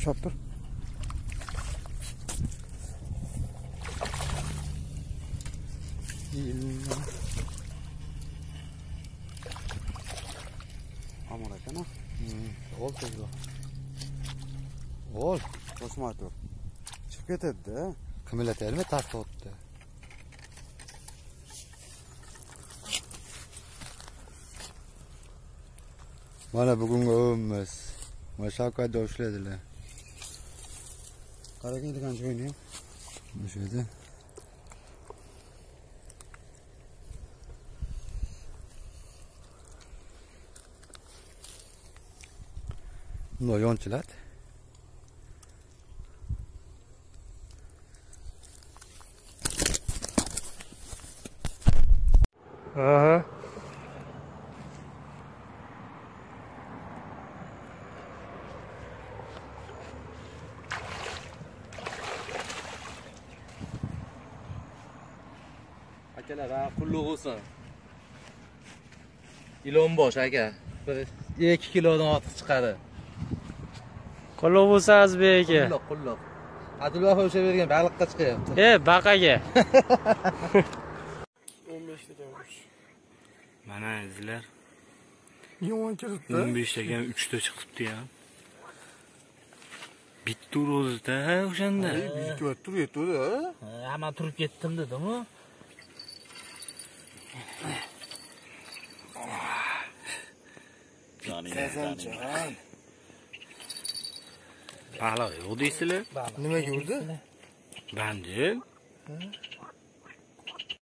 ushlab tur. Amor ekan ha. Ol tezroq. Ol, qo'shmay tur. Chiqib ketadi-da. Qimirlataymi? Tartibda. Mana bugungi o'yinimiz. Mashaqatda ushladilar. Qarang qancha o'ynayapti. O'sha yerda. Bunlar yonchilar. Aha. Akalar, qulluq bo'lsin. Ilon bosh aka. 2 kilodan ortiq chiqadi. Qulluq bo'lsa Azbek aka. Qulluq. Abdulloh o'sha bergan baliqqa chiqyapti. Baqaga. 15 ta to'g'ri. Mana izlar. Yomon kiribdi. 15 taga 3 ta chiqibdi ya. Bitta o'zida o'shanda. Bitta turibdi-da. Hamma turib ketdim dedim-ku. Sazanjon. Baliq yo'q deysizlar? Nimaga urdi? Bandil.